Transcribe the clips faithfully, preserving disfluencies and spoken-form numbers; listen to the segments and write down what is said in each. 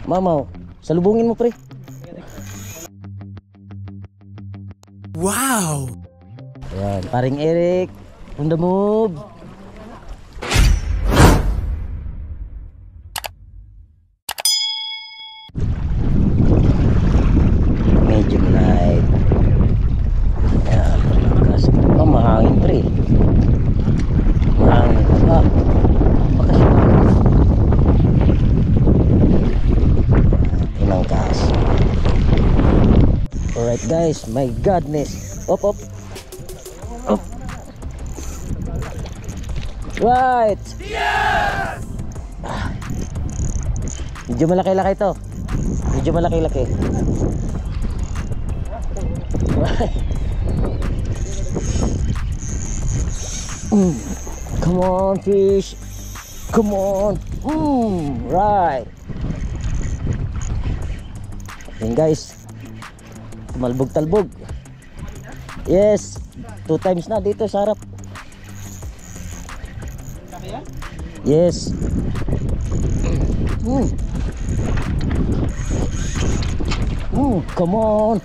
Mamaw, salubungin mo pre. Wow! Ayan, paring Eric, on the move. Medium light. Ayan, kasi oh, mahangin pre. Mahangin. Ah, bakas. Tinangkas. Alright guys, my godness. Op, op. Op. Right. Yes! Ah. Medyo malaki-laki to. Medyo malaki-laki. Mm. Come on fish. Come on. Mm. Right. Ayan guys. Tumalbog-talbog. Yes. Two times na dito sa harap. Yes. Mm. Mm. Come on.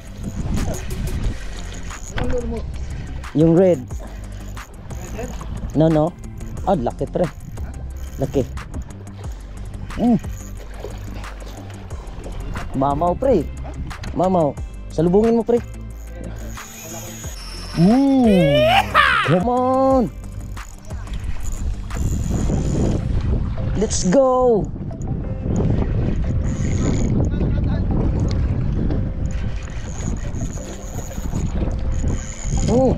Yung red. No, no. Ah, laki pre. Laki. Mm. Mamaw pre. Mamaw. Salubungin mo pre. Mm. Come on. Let's go. Oh.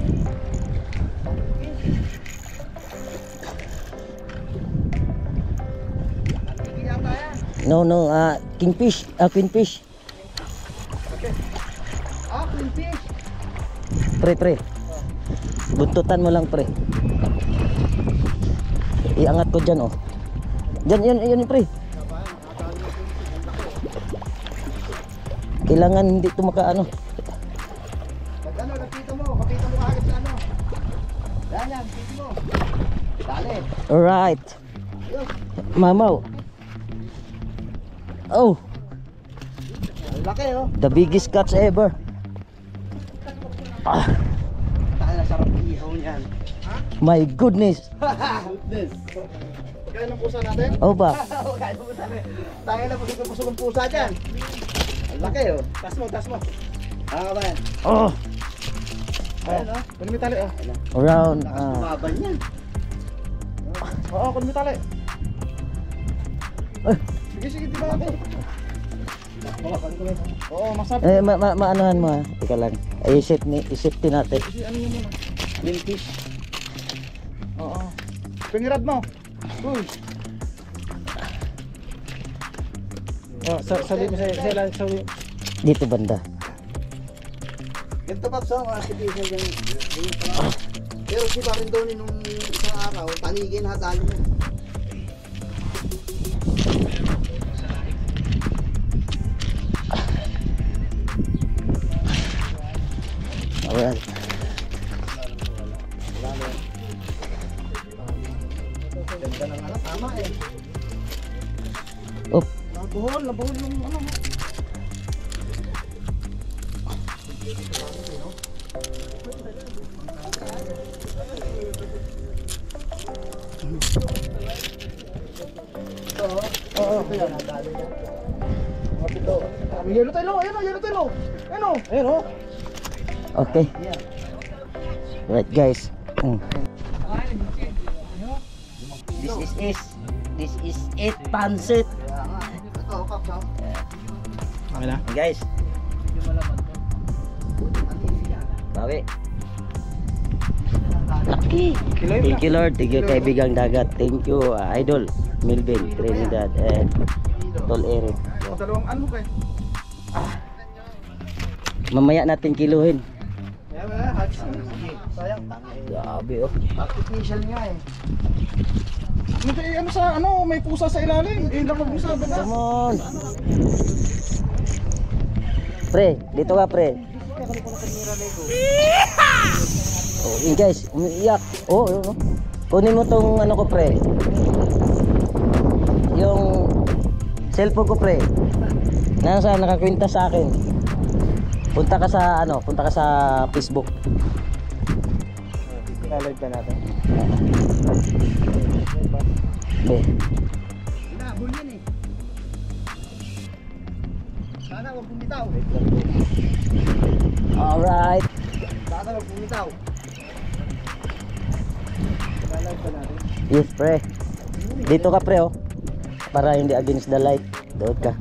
No, no, ah, uh, kingfish, ah, uh, queenfish. Okay. Ah, queenfish. Pre, pre. Buntutan mo lang, pre. Iangat ko dyan, oh. Dyan, yan, yan, pre. Kailangan hindi ito makaano. Ano, napito mo, kapito mo agad sa ano. Yan, yan, kapito mo. Dali. Alright. Mamaw. Oh. Laki, oh. The biggest catch ever. Ah. Tayo na sarap ihaw niyan. My goodness. Goodness. Kaya ng pusa natin? Oh ba? Kaya ng pusa natin. Tayo na pusog ng pusa dyan. Ang laki, oh. Tas mo, tas mo. Ah, ba yan? Oh. Ayan, oh. Kunin mo tali, oh. Around. Lakas Ah. bumaban yan. Oo, kunin mo tali. Eh. Sige, sige, di ba ako? Oo, masabi. Eh, ma ma maanohan mo ha. Ika lang. Ay, isip ni, isip din natin. Kasi ano yun muna? Linfish. Oo. Pingirad mo. Uy. Oh, sa sali mo sa sa sa Dito banda. ganito pa sa mga kaibigan yung yung pala. Pero si Parin Tony nung isang araw, tanigin hadalo mo. Alright. Ganda ng ano, tama eh. Op. Nabuhol, nabuhol yung ano. Oo, oo, yan nadali niya. Mapito. May yellow tayo, ayun oh, yellow tayo. Ayun oh. Ayun oh. Okay. Right guys. Mm. This is it. This is it. Pansit. Ito, kaps ha. Okay na? Guys. Bawi. Lucky. Thank you Lord. Thank you kaibigang dagat. Thank you uh, Idol Melvin Trinidad and Tol Eric. Dalawang ano kayo? Mamaya natin kiluhin. Kaya ba, hats. Sayang. Grabe oh. Artificial nga eh. May ano sa ano, may pusa sa ilalim. Eh, lang pusa ba? Come on. Pre, dito ka pre. Oh, yun guys, umiiyak. Oh, oh, oh. Kunin mo tong ano ko pre. Yung cellphone ko pre. Nasa nakakwenta sa akin. Punta ka sa ano, punta ka sa Facebook. Live ba natin? Be. Hinabol yan eh. Sana wag bumitaw. Alright. Sana wag bumitaw. Live ba natin? Yes, pre. Dito ka, pre, oh. Para hindi against the light. Doon ka.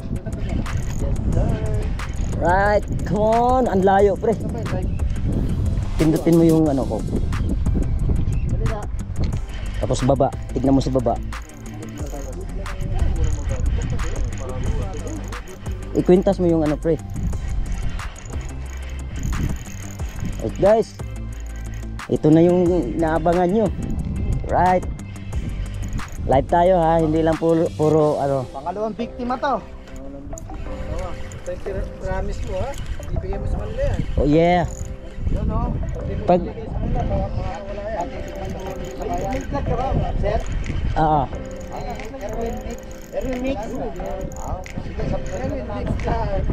Right, come on. Ang layo, pre. Pindutin mo yung ano ko. Dali na. Tapos baba. Tignan mo sa baba. Ikwintas mo yung ano, pre. Right, guys. Ito na yung naabangan nyo. Right. Live tayo, ha. Hindi lang puro, puro ano. Pangalawang biktima to. Promise mo ha? Ibigay mo sa kanila yan. Oh yeah. Yun o. Pag Mix vlog ka ba, sir? ah, Erwin Mix. Erwin Mix. Ah, sige, sa Erwin Mix vlog.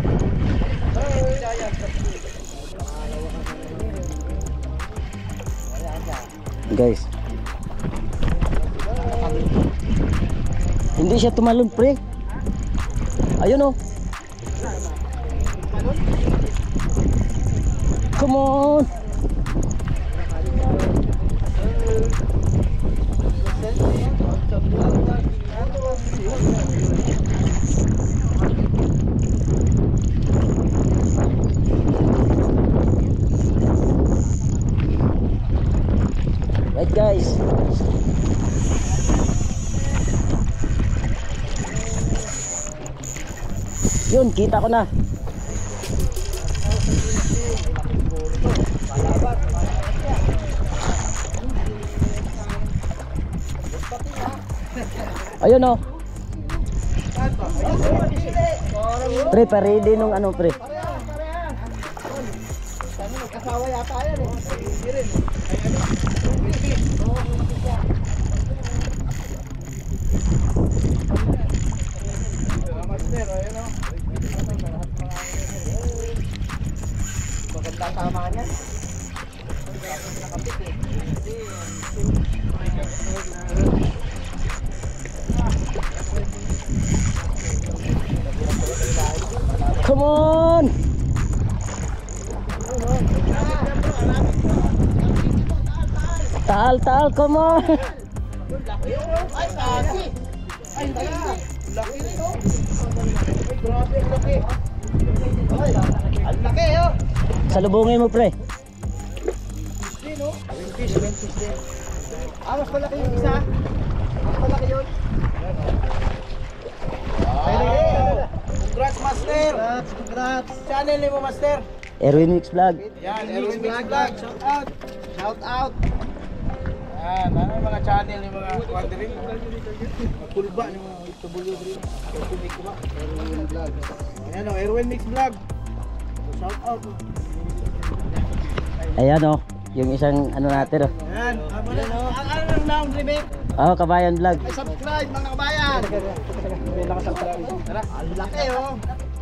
guys. Hindi siya tumalon, pre. Ayun, oh. Come on. Right, guys. Yun, kita ko na. Ayun, oh. Pre, pa-ready nung ano, pre. Kasawa yata yan eh. Maganda tama niya. Come on. Taal, taal, come on. Ay, laki. Ay, laki rin oh. Ay, grabe, ang laki. Ay, ang laki oh. Salubungin mo, pre. Din oh. Winfish, winfish din. Ah, mas malaki yung isa. Mas malaki yun. Wow. Congrats, Master. Congrats, congrats. Channel ni mo, Master. Erwin Mix Vlog. Yan, Erwin Mix Vlog. Shout out. Shout out. Yan, ano yung mga channel yung mga wandering? Kulba yung mga itubulo rin. Erwin Mix Vlog. Erwin Vlog. Ayan o, Erwin Mix Vlog. Shout out. Ayan, oh. Yung isang ano natin, oh. Yan, yan o. Ang ano ng laundry, babe? Oh, Kabayan Vlog. Ay, subscribe mga kabayan. Tara, ang laki oh.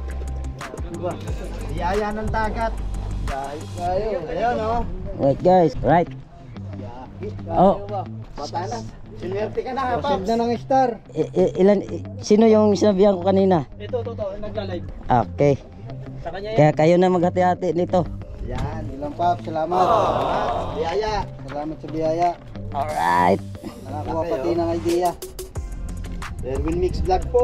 Biyaya ng dagat. Guys, ayun oh. Right, guys. Right. Oh. Patanas. Sinwerte ka na ha, Paps. Na ng star. I- i- ilan i- sino yung sinabihan ko kanina? Ito, ito, ito. Nagla-live. Okay. Sa kanya yan. Kaya kayo na maghati-hati nito. Yan, ilang Paps. Salamat. Salamat. Biyaya. Salamat sa biyaya. Alright. Nakakuha pati ng idea. Erwin Mix Vlog po.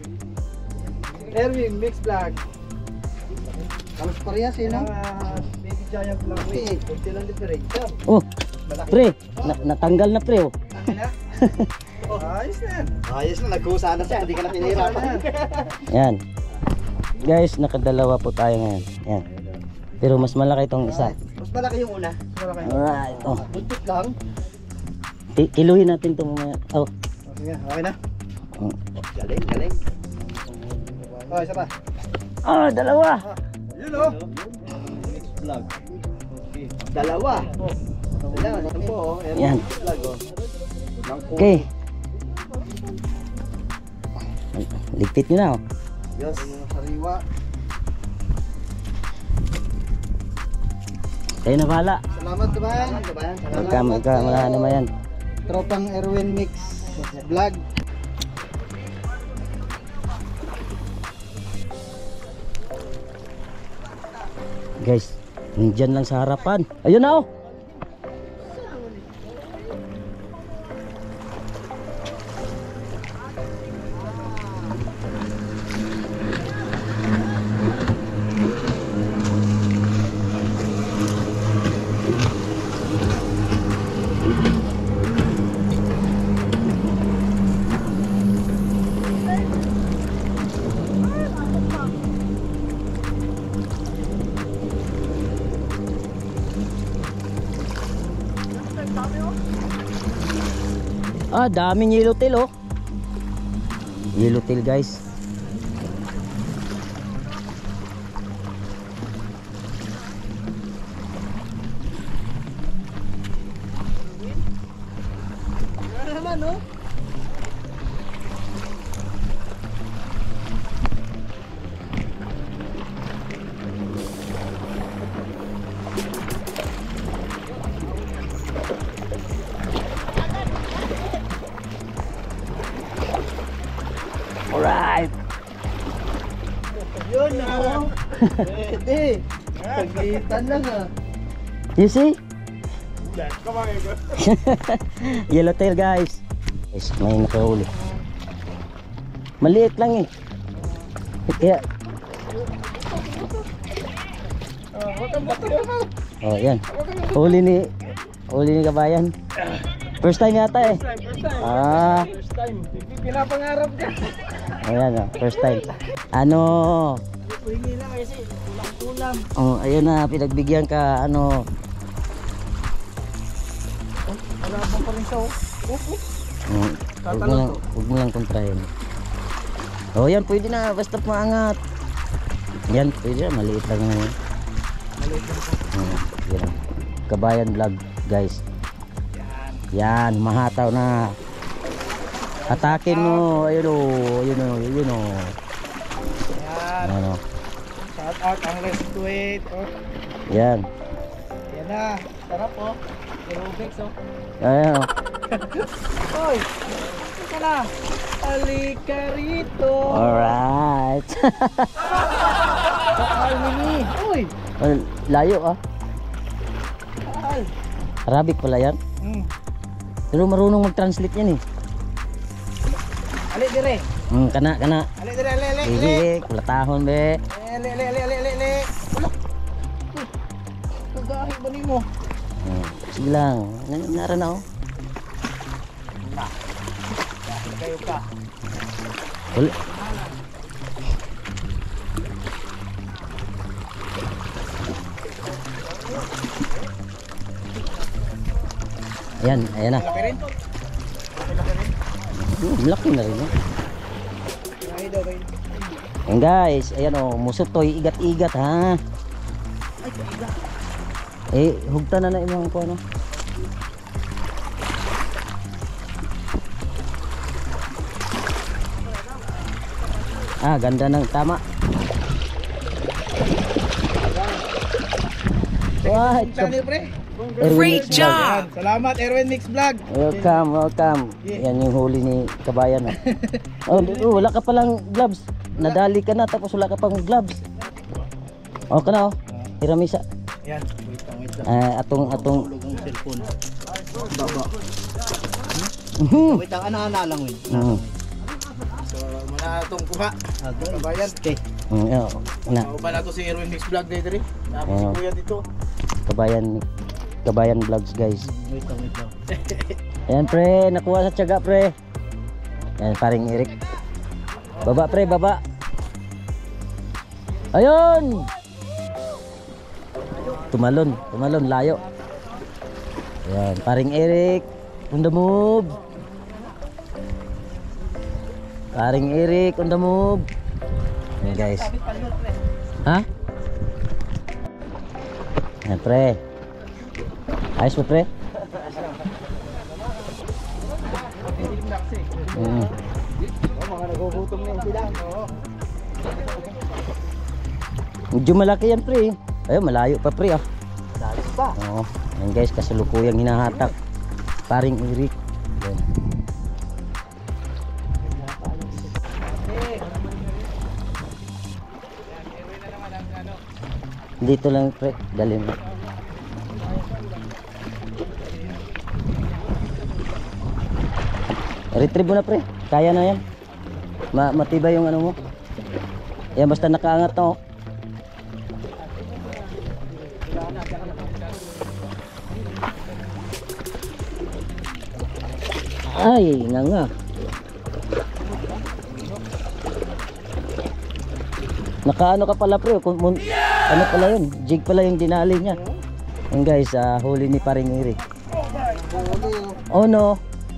Erwin Mix Vlog. Kalos parehas eh, no? Baby Giant Vlog. Kunti lang diferensya. Oh. Pre, na natanggal na, pre, oh. Oh, ayos na. Ayos na, nagkusa na siya. Hindi ka na pinahirapan. Yan. Guys, nakadalawa po tayo ngayon. Yan. Pero mas malaki itong isa. Mas malaki yung una. Alright. Oh. Buntot lang. Ti- Kiluhin natin ito mamaya. Oh. Sige, okay na. Mm. Galing, galing. Oh, isa pa. Ah, dalawa. Yun o. Vlog. Dalawa. Dalawa, ito po oh. Yan. Vlog oh. Okay. Ligpit nyo na, oh. Yes. Sariwa. Kayo na bahala. Salamat kabayan. Kabayan. Magka, magka, wala naman yan. Tropang Erwin Mix Vlog. Guys, nandyan lang sa harapan. Ayun na oh. Ah, daming yellowtail oh. Yellowtail guys. Ano naman no? Alright. Yun na. Pwede. Paglitan lang ah. You see? Yellowtail guys. Guys, may nakahuli. Maliit lang eh. Kaya, oh yan. Huli ni, huli ni kabayan. First time yata eh. Ah, First time. Pinapangarap ka. ayan oh, first time. Ano? Hingi lang kasi ulam-ulam. Oh, ayun na, pinagbigyan ka, ano. Wala bang pa rin siya oh. Opo. Mm, huwag mo lang, huwag mo lang kontrahin. Oh, yan, pwede na, basta maangat. Yan, pwede na, maliit lang na yan. Maliit lang po. Mm, yan. Kabayan vlog, guys. Yan, mahataw na. Atakin mo, ayun o, ayun o, ayun o. Yan. Ano, Shout out ang Let's Do It. Oh. yan. Yan na. Sarap oh. Aerobics oh. Ayan o. Hoy! Ika na! Halika rito! Alright. Kakal mini! Uy! Oh, layo ah. Kakal! Arabic pala yan. Hmm. Pero marunong mag-translate yan eh. Ali dire! Hmm, kana, kana. Ali dire! Ali! Ali! Ali! Sige, kulatahon be. Ali! Ali! Ali! Ali! Ali! Ali! Wala! Nagahi ba ni mo? Hmm, sige lang. N- Nara na oh. Kayo ka. Wala. Ayan, ayan na. Laki rin? Laki rin? Hmm, laki na rin. Eh. Laki daw kayo. Ayan guys, ayan o, musot to, igat-igat ha. Ay, kaiga. Eh, hugta na na imong ko ano. Ah, ganda ng tama. What? Channel pre. Great job! Salamat Erwin Mix Vlog. Welcome, welcome. Yan yung huli ni kabayan. Oh, oh, wala ka palang gloves. Nadali ka na tapos wala ka pang gloves. Oh, kana oh. Hiramisa. Yan. Wait lang, wait lang. Eh, atong atong Tulog ang cellphone. Baba. Mhm. Wait lang, ana-ana lang wait. Mhm. So, muna itong kuha. Kabayan. Okay. Mm, yeah, na Ako ba na to si Erwin Mix Vlog dito rin? Ako si Oo. Kuya dito. kabayan kabayan vlogs guys. Wait lang, wait lang. Ayan pre, nakuha sa tiyaga pre. Ayan paring Eric. Baba pre, baba. Ayun. Tumalon, tumalon layo. Ayan, paring Eric, on the move. Paring Eric, on the move. Ayan guys. Ha? Ayan pre. Ayos mo pre? Mm. Mga nagugutom na sila. Oo. Medyo malaki yan pre. Ayun, malayo pa pre ah. Dali. pa. Oo. Yan guys, kasalukuyang hinahatak. Paring Eric. Yan. Dito lang pre, dali mo. Retrieve mo na pre, kaya na yan. Ma matibay yung ano mo. Yan basta nakaangat na oh. Ay, nga nga. Nakaano ka pala pre, kung, mun, ano pala yun, jig pala yung dinali niya. Yan guys, ah, huli ni paring Eric. Oh no.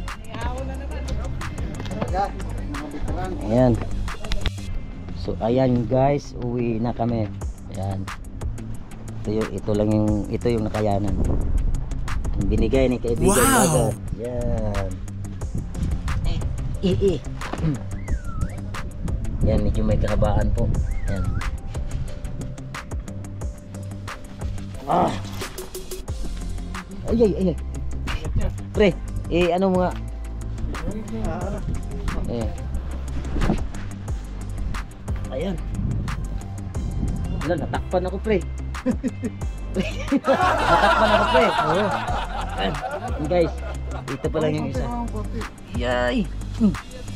Ayan. So ayan guys, uwi na kami. Ayan. Ito, yung, ito lang yung, ito yung nakayanan. Yung binigay ni kaibigan. Wow! Yan. Eh, eh. Yan, medyo may kahabaan po. Yan. Ah. Ay, ay, ay, ay. Pre, eh, ano mga... Eh. Ayan. Wala, natakpan ako, pre. Natakpan ako, pre. Oo. Ayan. Guys, ito pa lang yung isa. Yay! Hmm.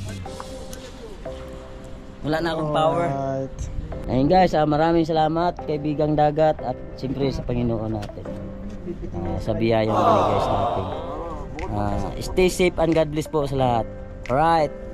Wala na akong power. Ayun guys, ah, maraming salamat kaibigang dagat at siyempre sa Panginoon natin. Ah, sa biyayang binigay sa atin. Ah, stay safe and God bless po sa lahat. Alright.